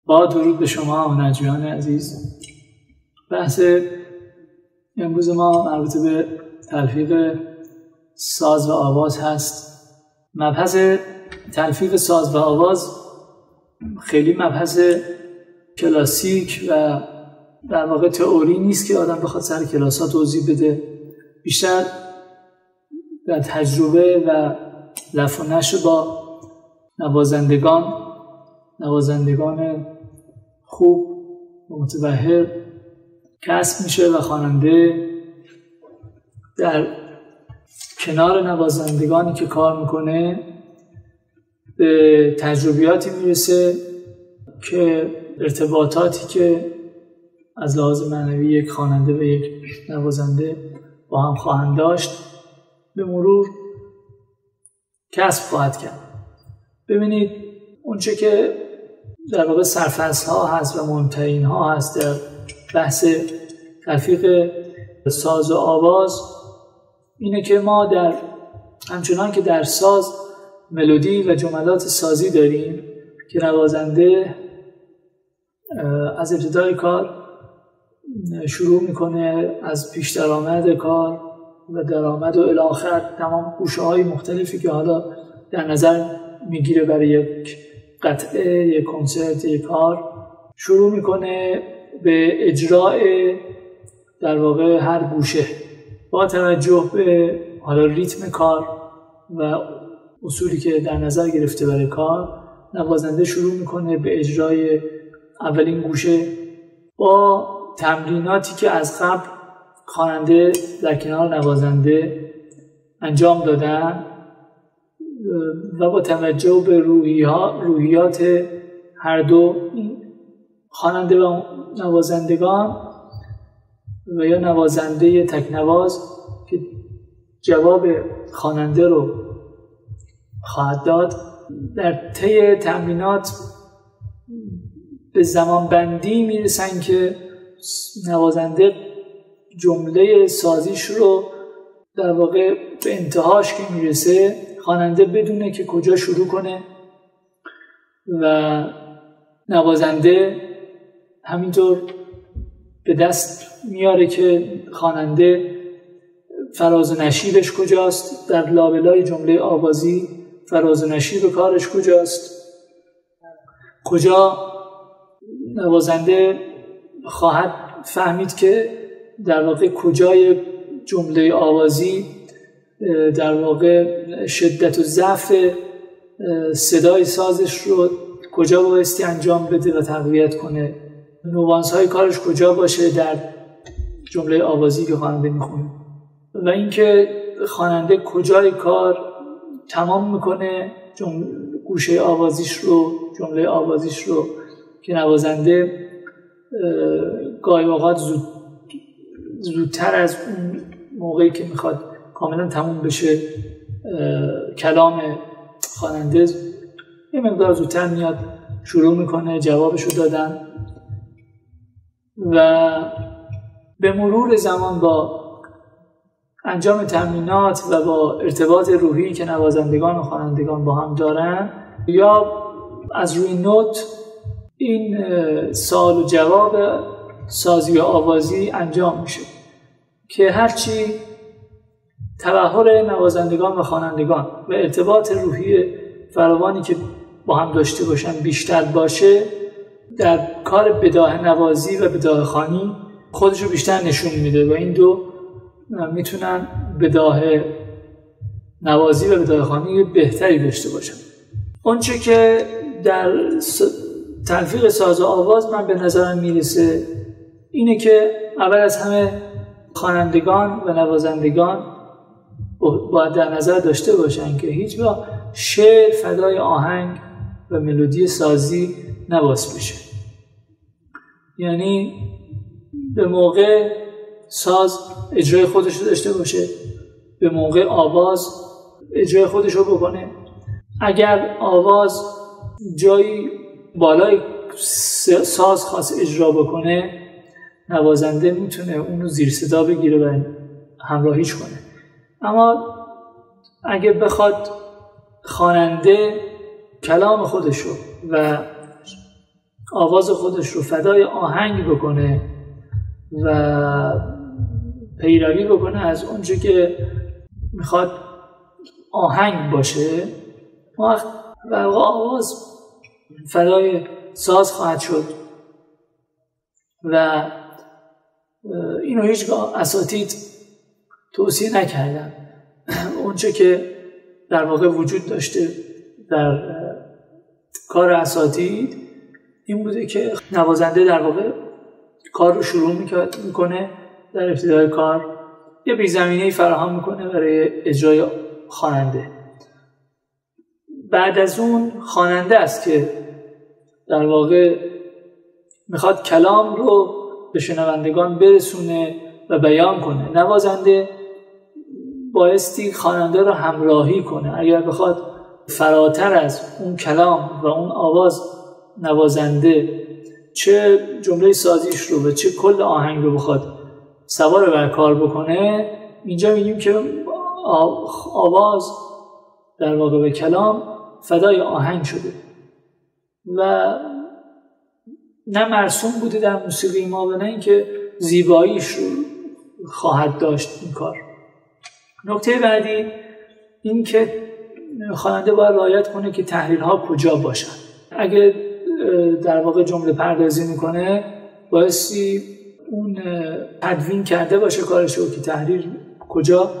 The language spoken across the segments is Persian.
با درود به شما منجیان عزیز. بحث امروز ما مربوط به تلفیق ساز و آواز هست. مبحث تلفیق ساز و آواز خیلی مبحث کلاسیک و در واقع تئوری نیست که آدم بخواد سر کلاس ها توضیح بده. بیشتر در تجربه و لف و نشر با نوازندگان خوب و متبحر کسب میشه و خواننده در کنار نوازندگانی که کار میکنه به تجربیاتی میرسه که ارتباطاتی که از لحاظ معنوی یک خواننده و یک نوازنده با هم خواهند داشت به مرور کسب خواهد کرد. ببینید اونچه که در واقع سرفصل ها هست و مهمترین ها هست در بحث تلفیق ساز و آواز اینه که ما همچنان که در ساز ملودی و جملات سازی داریم که نوازنده از ابتدای کار شروع میکنه از پیش درآمد کار و درآمد و الی آخر تمام گوشه های مختلفی که حالا در نظر میگیره برای یک قطعه، یک کنسرت، یک کار، شروع میکنه به اجراء در واقع هر گوشه با توجه به حالا ریتم کار و اصولی که در نظر گرفته برای کار. نوازنده شروع میکنه به اجرای اولین گوشه با تمریناتی که از قبل خواننده در کنار نوازنده انجام دادن و با توجه به روحیات هر دو خواننده و نوازندگان و یا نوازنده تکنواز که جواب خواننده رو خواهد داد در طی تمرینات به زمان بندی میرسن که نوازنده جمله سازیش رو در واقع به انتهاش که میرسه خواننده بدونه که کجا شروع کنه و نوازنده همینطور به دست میاره که خواننده فراز و نشیبش کجاست، در لابلای جمله آوازی فراز و نشیب کارش کجاست، کجا نوازنده خواهد فهمید که در واقع کجای جمله آوازی در واقع شدت و ضعف صدای سازش رو کجا بایستی انجام بده و تقویت کنه، نوانس های کارش کجا باشه در جمله آوازی که خواننده میخونه و اینکه خواننده کجای کار تمام میکنه گوشه آوازیش رو، جمله آوازیش رو که نوازنده گاهی اوقات زودتر از اون موقعی که میخواد کاملا تموم بشه کلام خواننده یه مقدار زودتر میاد شروع میکنه جوابشو دادن و به مرور زمان با انجام تمرینات و با ارتباط روحی که نوازندگان و خوانندگان با هم دارن یا از روی نوت این سوال و جواب سازی و آوازی انجام میشه که هرچی تبحر نوازندگان و خوانندگان و ارتباط روحی فراوانی که با هم داشته باشن بیشتر باشه در کار بداهه نوازی و بداهه خوانی خودشو بیشتر نشون میده و این دو میتونن بداهه نوازی و بداهه خوانی بهتری داشته باشن. اونچه که در تلفیق ساز و آواز من به نظرم میرسه اینه که اول از همه خوانندگان و نوازندگان باید در نظر داشته باشن که هیچگاه شعر فدای آهنگ و ملودی سازی نباس بشه. یعنی به موقع ساز اجرای خودش رو داشته باشه، به موقع آواز اجرای خودش رو بکنه. اگر آواز جایی بالای ساز خاص اجرا بکنه نوازنده میتونه اونو زیر صدا بگیره و همراهیش کنه. اما اگه بخواد خواننده کلام خودشو و آواز خودش رو فدای آهنگ بکنه و پیروی بکنه از اونچه که میخواد آهنگ باشه، وقت در واقع آواز فدای ساز خواهد شد و اینو هیچگاه اساتید توصیه نکردن. اونچه که در واقع وجود داشته در کار اساتید این بوده که نوازنده در واقع کار رو شروع میکنه، در ابتدای کار یه بی‌زمینه‌ای فراهم میکنه برای اجرای خواننده. بعد از اون خواننده است که در واقع میخواد کلام رو به شنوندگان برسونه و بیان کنه. نوازنده بایستی خواننده رو همراهی کنه. اگر بخواد فراتر از اون کلام و اون آواز نوازنده چه جمله سازیش رو و چه کل آهنگ رو بخواد سوار بر کار بکنه، اینجا میگیم که آواز در واقع به کلام فدای آهنگ شده و نه مرسوم بوده در موسیقی ما و نه اینکه زیباییش رو خواهد داشت این کار. نکته بعدی این که خواننده باید رعایت کنه که تحریل ها کجا باشن. اگه در واقع جمله پردازی میکنه بایستی اون تدوین کرده باشه کارشو که تحریر کجا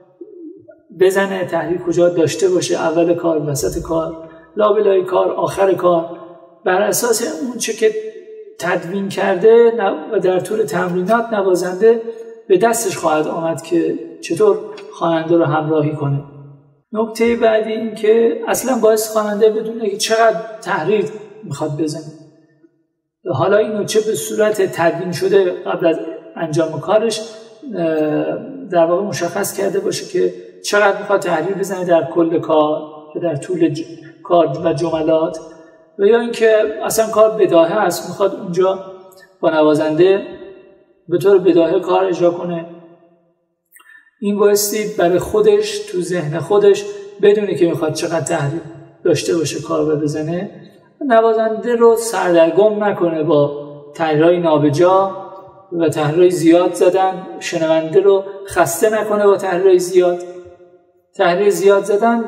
بزنه، تحریر کجا داشته باشه، اول کار، وسط کار، لابلای کار، آخر کار. بر اساس اون چه که تدوین کرده و در طول تمرینات نوازنده به دستش خواهد آمد که چطور خواننده رو همراهی کنه. نکته بعدی این که اصلا باعث خواننده بدونه که چقدر تحریر میخواد بزنه. حالا اینو چه به صورت تدوین شده قبل از انجام کارش در واقع مشخص کرده باشه که چقدر میخواد تحریر بزنه در کل کار و در طول کار و جملات، و یا اینکه اصلا کار بداهه است، میخواد اونجا با نوازنده به طور بداهه کار اجرا کنه. این بایستی برای خودش تو ذهن خودش بدونه که میخواد چقدر تحریر داشته باشه کار و بزنه. نوازنده رو سردرگم نکنه با تحریرهای نابجا و تحریرهای زیاد زدن، شنونده رو خسته نکنه با تحریرهای زیاد. تحریر زیاد زدن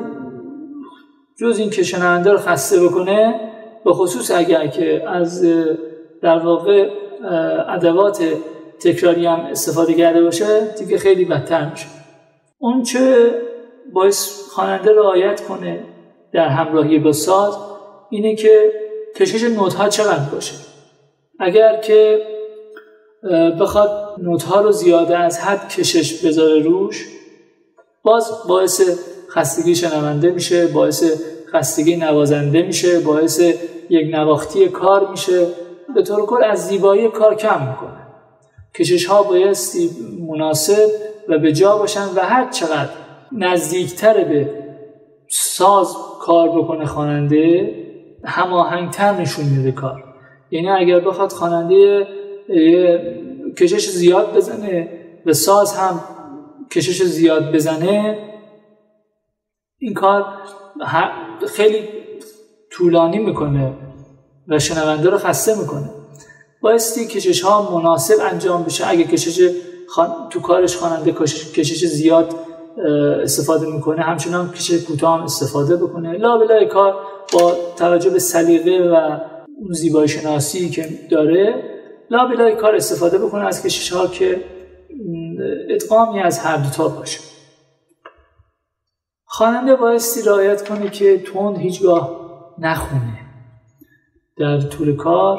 جز این که شنونده رو خسته بکنه، به خصوص اگر که از در واقع ادوات تکراری هم استفاده کرده باشه دیگه خیلی بدتر میشه. اون چه باعث خواننده رعایت کنه در همراهی با ساز اینه که کشش نوت‌ها چقدر باشه. اگر که بخواد نوت‌ها رو زیاده از حد کشش بذاره روش، باز باعث خستگی شنونده میشه، باعث خستگی نوازنده میشه، باعث یک نواختی کار میشه، به طور کل از زیبایی کار کم میکنه. کشش‌ها بایستی مناسب و به جا باشن و هر چقدر نزدیکتر به ساز کار بکنه خواننده هماهنگتر نشون میده کار. یعنی اگر بخواد خواننده کشش زیاد بزنه و ساز هم کشش زیاد بزنه، این کار خیلی طولانی میکنه و شنونده رو خسته میکنه. بایستی کشش ها مناسب انجام بشه. اگه کشش تو کارش خواننده کشش زیاد استفاده میکنه، همچنان کشش کوتاه هم استفاده بکنه. لابلای کار با توجه به سلیقه و زیبایی شناسی که داره، لابلای کار استفاده بکنه از کشش ها که ادغامی از هر دوتا باشه. خواننده بایستی رعایت کنه که تند هیچگاه نخونه در طول کار.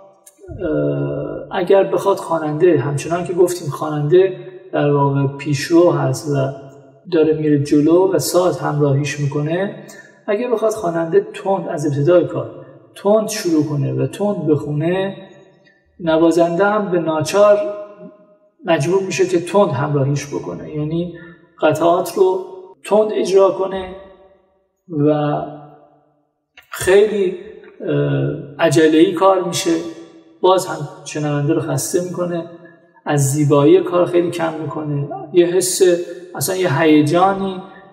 اگر بخواد خواننده، همچنان که گفتیم خواننده در واقع پیشرو هست و داره میره جلو و ساز همراهیش میکنه، اگر بخواد خواننده تند از ابتدای کار تند شروع کنه و تند بخونه، نوازنده هم به ناچار مجبور میشه که تند همراهیش بکنه، یعنی قطعات رو تند اجرا کنه و خیلی عجله‌ای کار میشه، باز هم شنونده رو خسته میکنه، از زیبایی کار خیلی کم میکنه، یه حس اصلا یه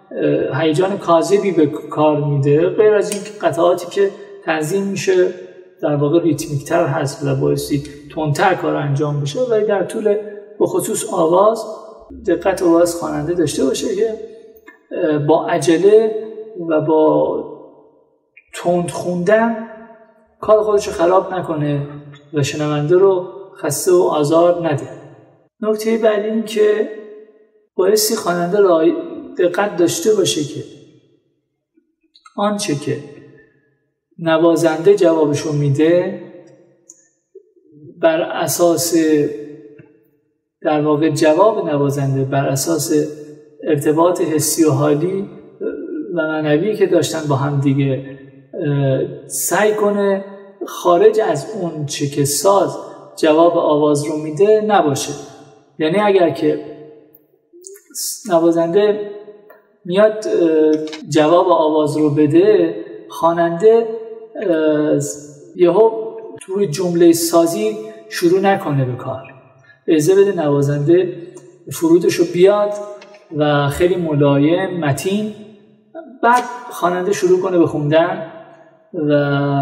هیجان کاذبی به کار میده. غیر از این قطعاتی که تنظیم میشه در واقع ریتمیک‌تر هست و بایستی تندتر کار انجام بشه، ولی در طول به خصوص آواز دقت و باز خواننده داشته باشه که با عجله و با تند خوندن کار خودش رو خراب نکنه و شنونده رو خسته و آزار نده. نکته بعدی این که بایستی خواننده دقت داشته باشه که آنچه که نوازنده جوابشو میده بر اساس در واقع جواب نوازنده بر اساس ارتباط حسی و حالی و معنوی که داشتن با هم دیگه سعی کنه خارج از اون چه که ساز جواب آواز رو میده نباشه. یعنی اگر که نوازنده میاد جواب آواز رو بده، خواننده یهو توی جمله سازی شروع نکنه به کار، اجازه بده نوازنده فرودشو بیاد و خیلی ملایم متین، بعد خواننده شروع کنه به خوندن و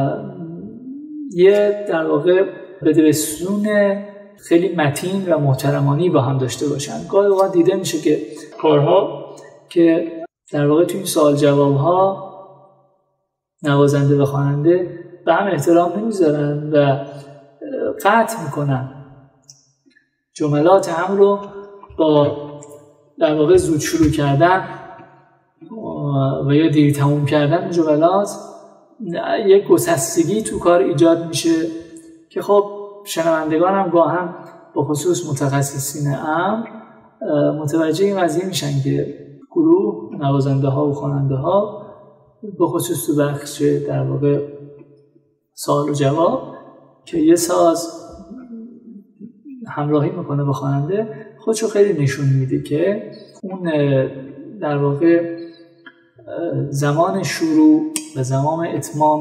یه در واقع بدرسون خیلی متین و محترمانی با هم داشته باشن. گاهی اوقات دیده میشه که کارها که در واقع توی این سوال جواب ها نوازنده و خواننده به هم احترام نمیذارن و قطع میکنن جملات هم رو با در واقع زود شروع کردن و یا دیر تموم کردن جملات یک گسستگی تو کار ایجاد میشه که خب شنوندگان هم گاهن با خصوص متخصصین امر متوجه این قضیه میشن که گروه نوازنده ها و خواننده ها به خصوص تو بخش در واقع سوال و جواب که یه ساز همراهی میکنه با خواننده خودشو خیلی نشون میده که اون در واقع زمان شروع و زمان اتمام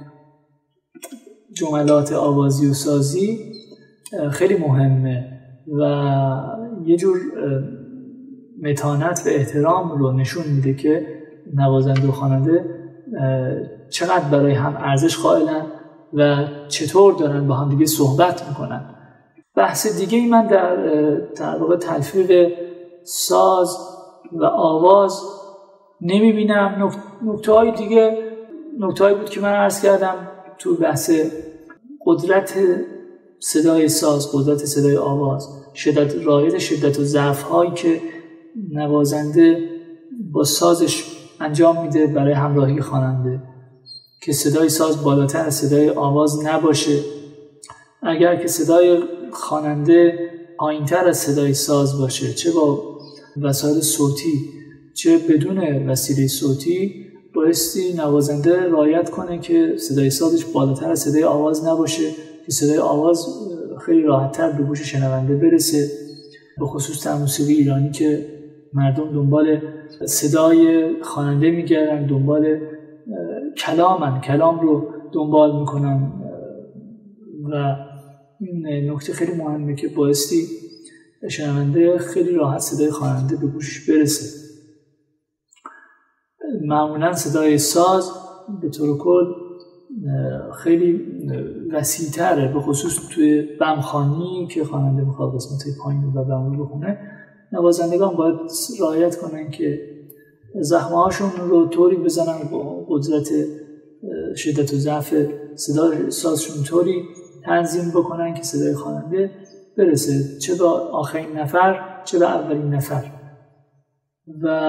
جملات آوازی و سازی خیلی مهمه و یه جور متانت و احترام رو نشون میده که نوازنده و خواننده چقدر برای هم ارزش قائلن و چطور دارن با هم دیگه صحبت میکنن. بحث دیگه ای من در واقع تلفیق ساز و آواز نمیبینم. نکته های دیگه نکته هایی بود که من عرض کردم تو بحث قدرت صدای ساز، قدرت صدای آواز، رعایت شدت و ضعف هایی که نوازنده با سازش انجام میده برای همراهی خواننده که صدای ساز بالاتر از صدای آواز نباشه. اگر که صدای خواننده پایینتر از صدای ساز باشه، چه با وسایل صوتی چه بدون وسیله صوتی، بایستی نوازنده رعایت کنه که صدای سازش بالاتر از صدای آواز نباشه که صدای آواز خیلی راحت‌تر به گوش شنونده برسه. به خصوص در موسیقی ایرانی که مردم دنبال صدای خواننده میگردن، دنبال کلام رو دنبال میکنن و این نکته خیلی مهمه که بایستی شنونده خیلی راحت صدای خواننده به گوشش برسه. معمولا صدای ساز به طور کل خیلی وسیع‌تره، به خصوص توی بمخوانی که خواننده میخواد قسمت‌های پایین و بم رو بخونه. نوازندگان باید رعایت کنن که زخمه‌هاشون رو طوری بزنن با قدرت شدت و ضعف صدای سازشون طوری تنظیم بکنن که صدای خواننده برسه چه به آخرین نفر چه به اولین نفر. و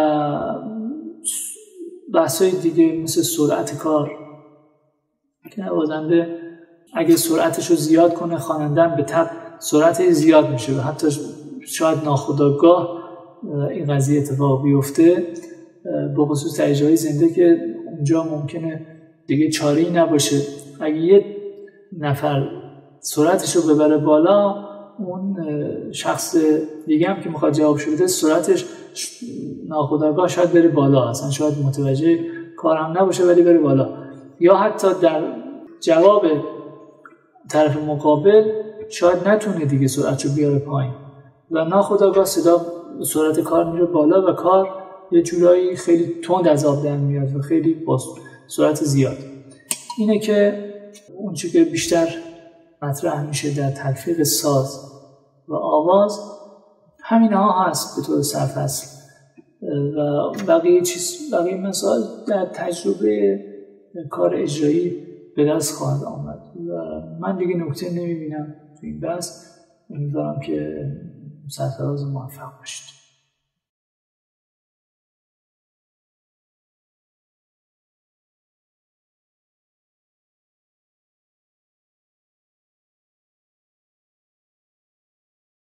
بحثای دیگه مثل سرعت کار که نوازنده اگه سرعتش رو زیاد کنه، خواننده به تبع سرعت زیاد میشه و حتی شاید ناخودآگاه این قضیه اتفاق بیفته، به خصوص در اجرای زنده که اونجا ممکنه دیگه چاره‌ای نباشه. اگه یه نفر سرعتش رو ببره بالا، اون شخص دیگه هم که میخواد جوابشو بده سرعتش ناخودآگاه شاید بره بالا، اصلا شاید متوجه کار هم نباشه ولی بره بالا، یا حتی در جواب طرف مقابل شاید نتونه دیگه سرعتشو بیاره پایین و ناخودآگاه سرعت کار میره بالا و کار یه جورایی خیلی تند از آب در میاد و خیلی با سرعت زیاد. اینه که اون چیزی که بیشتر مطرح میشه در تلفیق ساز و آواز همینها هست به طور سرفصل و بقیه مسائل در تجربه کار اجرایی به دست خواهد آمد و من دیگه نکته نمیبینم تو این بحث. امیدوارم که سرفراز موفق باشید.